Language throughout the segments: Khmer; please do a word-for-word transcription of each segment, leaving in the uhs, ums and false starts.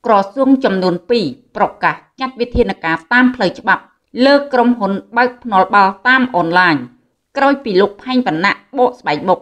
ក្រសួងចំនួនពីរប្រកាសចាត់វិធានការតាមផ្លូវច្បាប់លើក្រុមហ៊ុនបើកភ្នាល់បាល់តាមអនឡាញក្រោយពីលោកផែងវណ្ណៈបកស្បែកមុខ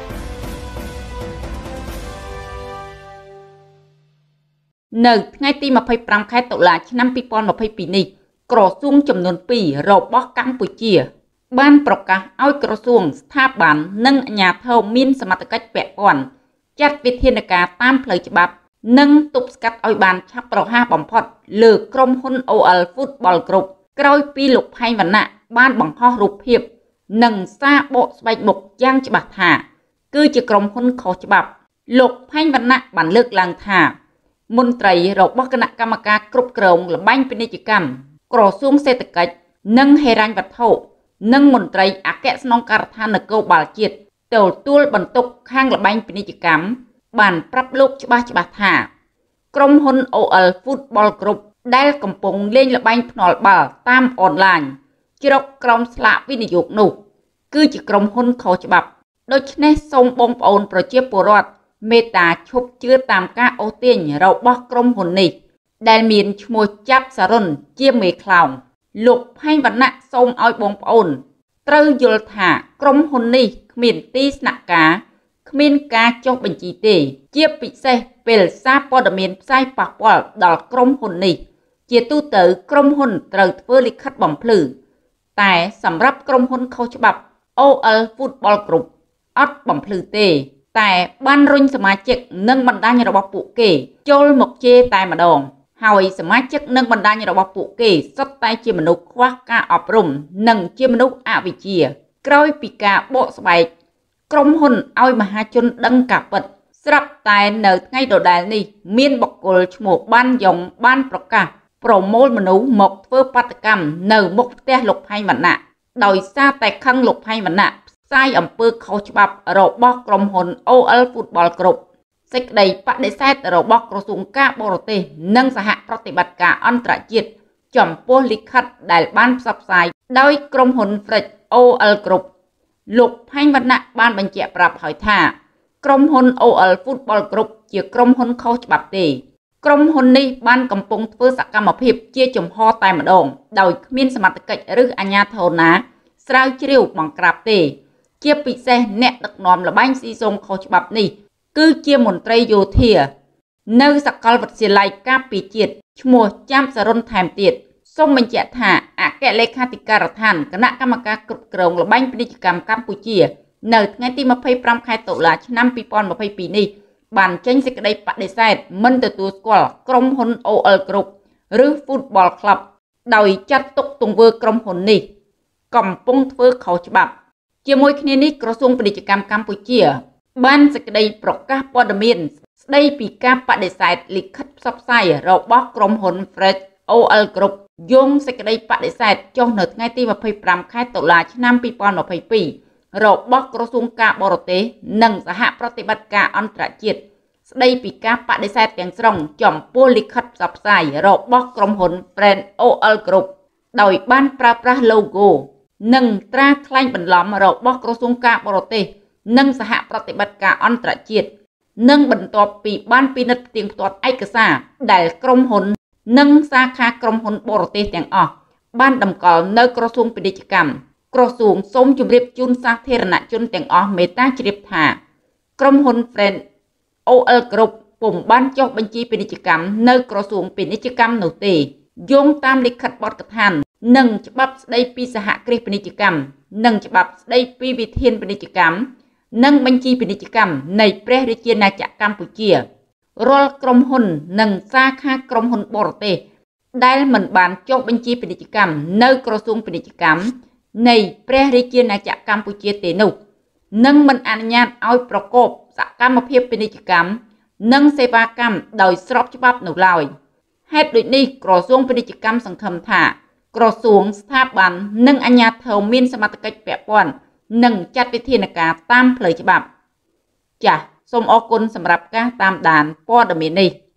នៅថ្ងៃទីម្ភៃប្រាំខែតុលាឆ្នាំពីរពាន់ម្ភៃពីរនេះក្រសួងចំនួនពីររបស់កម្ពុជាបានប្រកាសឲ្យក្រសួងស្ថាប័ននិងអាជ្ញាធរមានសមត្ថកិច្ចពាក់ព័ន្ធចាត់វិធានការតាមផ្លូវច្បាប់និងទប់ស្កាត់ឲ្យបានឆាប់រហ័សបំផុតលើក្រុមហ៊ុន អូ អែល Football Group ក្រោយពីលោកផែងវណ្ណៈបានបង្ហោះរូបភាពនិងសារបកស្បែកមុខយ៉ាងច្បាស់ថាគឺជាក្រុមហ៊ុនខុសច្បាប់លោកផែងវណ្ណៈបានលើកឡើងថាមន្ត្រីរបស់គណៈកម្មការគ្រប់គ្រងល្បែងពាណិជ្ជកម្មក្រសួងសេដ្ឋកិច្ចនិងហិរញ្ញវត្ថុនិងមន្ត្រីអគ្គស្នងការដ្ឋាននគរបាលជាតិទទួលបន្ទុកខាងល្បែងពាណិជ្ជកម្មបានប្រាប់លោកច្បាស់ច្បាស់ថាក្រុមហ៊ុន អូ អែល Football Group ដែលកំពុងលេងល្បែងភ្នាល់បាល់តាមអនឡាញជ្រកក្រោមស្លាកវិនិយោគនោះគឺជាក្រុមហ៊ុនខុសច្បាប់ដូច្នេះសូមបងប្អូនប្រជាពលរដ្ឋមេត្តាឈប់ជឿតាមការអូសទាញរបស់ក្រុមហ៊ុននេះដែលមានឈ្មោះចាប់សរុនជាមេខ្លោងលោកផែងវណ្ណៈសូមឲ្យបងប្អូនត្រូវយល់ថាក្រុមហ៊ុននេះគ្មានទីស្នាក់ការគ្មានការចុះបញ្ជីទេជាពិសេសពេលសារព័ត៌មានផ្សាយប៉ះពាល់ដល់ក្រុមហ៊ុននេះជាទូទៅក្រុមហ៊ុនត្រូវធ្វើលិខិតបំភ្លឺតែសម្រាប់ក្រុមហ៊ុនខុសច្បាប់ អូ អែល Football Group អត់បំភ្លឺទេតែបានរុញសមាជិកនិងបណ្ដាញរបស់ពួកគេចូលមកជេរតែម្ដងហើយសមាជិកនិងបណ្ដាញរបស់ពួកគេសុទ្ធតែជាមនុស្សខ្វះការអប់រំនិងជាមនុស្សអវិជ្ជាក្រោយពីការបកស្បែកក្រុមហ៊ុនឲ្យមហាជនដឹងការពិតស្រាប់តែនៅថ្ងៃដដែលនេះមានបុគ្គលឈ្មោះបានយ៉ុងបានប្រកាសប្រមូលមនុស្សមកធ្វើបាតកម្មនៅមុខផ្ទះលោកផែងវណ្ណៈដោយសារតែខឹងលោកផែងវណ្ណៈផ្សាយអំពើខុសច្បាប់របស់ក្រុមហ៊ុន អូ អែល Football Group សេចក្តីបដិសេធរបស់ក្រសួងការបរទេសនិងសហប្រតិបត្តិការអន្តរជាតិចំពោះលិខិតដែលបានផ្សព្វផ្សាយដោយក្រុមហ៊ុន Fresh អូ អែល Group លោកផែងវណ្ណៈបានបញ្ជាក់ប្រាប់ហើយថាក្រុមហ៊ុន អូ អែល Football Group ជាក្រុមហ៊ុនខុសច្បាប់ទេក្រុមហ៊ុននេះបានកំពុងធ្វើសកម្មភាពជាចំហតែម្ដងដោយគ្មានសមត្ថកិច្ចឬអាជ្ញាធរណាស្រាវជ្រាវបង្ក្រាបទេជាពិសេសអ្នកដឹកនាំល្បែងស៊ីសងខុសច្បាប់នេះគឺជាមន្ត្រីយោធានៅសាកលវិទ្យាល័យការពារជាតិឈ្មោះចាំសរុនថែមទៀតសូមបញ្ជាក់ថាអគ្គលេខាធិការដ្ឋានគណៈកម្មការគ្រប់គ្រងល្បែងពាណិជ្ជកម្មកម្ពុជានៅថ្ងៃទីម្ភៃប្រាំខែតុលាឆ្នាំពីរពាន់ម្ភៃពីរនេះបានចេញសេចក្តីបដិសេធមិនទទួលស្គាល់ក្រុមហ៊ុន អូ អែល Group ឬ Football Club ដោយចាត់ទុកទង្វើក្រុមហ៊ុននេះកំពុងធ្វើខុសច្បាប់ជាមួយគ្នានេះក្រសួងពាណិជ្ជកម្មកម្ពុជាបានសេចក្តីប្រកាសព័ត៌មានស្តីពីការបដិសេធលិខិតផ្សព្វផ្សាយរបស់ក្រុមហ៊ុន Fresh អូ អែល Group យោងសេចក្តីបដិសេធចុះនៅថ្ងៃទីម្ភៃប្រាំខែតុលាឆ្នាំពីរពាន់ម្ភៃពីររបស់ក្រសួងការបរទេសនិងសហប្រតិបត្តិការអន្តរជាតិស្តីពីការបដិសេធទាំងស្រុងចំពោះលិខិតផ្សព្វផ្សាយរបស់ក្រុមហ៊ុន Fresh អូ អែល Group ដោយបានប្រើប្រាស់ logo និងត្រាថ្លែងបន្លំរបស់ក្រសួងការបរទេសនិងសហប្រតិបត្តិការអន្តរជាតិនិងបន្ទាប់ពីបានពិនិត្យផ្ទៀងផ្ទាត់ឯកសារដែលក្រុមហ៊ុននិងសាខាក្រុមហ៊ុនបរទេសទាំងអស់បានតម្កល់នៅក្រសួងពាណិជ្ជកម្មក្រសួងសូមជម្រាបជូនសាធារណជនទាំងអស់មេត្តាជ្រាបថាក្រុមហ៊ុន Fresh អូ អែល Group ពុំបានចុះបញ្ជីពាណិជ្ជកម្មនៅក្រសួងពាណិជ្ជកម្មនោះទេយោងតាមលិខិតបទដ្ឋាននិងច្បាប់ស្តីពីសហគ្រាសពាណិជ្ជកម្មនិងច្បាប់ស្តីពីវិធានពាណិជ្ជកម្មនិងបញ្ជីពាណិជ្ជកម្មនៃព្រះរាជាណាចក្រកម្ពុជារាល់ក្រុមហ៊ុននិងសាខាក្រុមហ៊ុនបរទេសដែលមិនបានចុះបញ្ជីពាណិជ្ជកម្មនៅក្រសួងពាណិជ្ជកម្មនៃព្រះរាជាណាចក្រកម្ពុជាទេនោះនឹងមិនអនុញ្ញាតឲ្យប្រកបសកម្មភាពពាណិជ្ជកម្មនិងសេវាកម្មដោយស្របច្បាប់នោះឡើយហេតុដូចនេះក្រសួងពាណិជ្ជកម្មសង្ឃឹមថាក្រសួងស្ថាប័ននិងអាជ្ញាធរមានសមត្ថកិច្ចពាក់ព័ន្ធនិងចាត់វិធានការតាមផ្លូវច្បាប់ចាសសូមអរគុណសម្រាប់ការតាមដានព័ត៌មាននេះ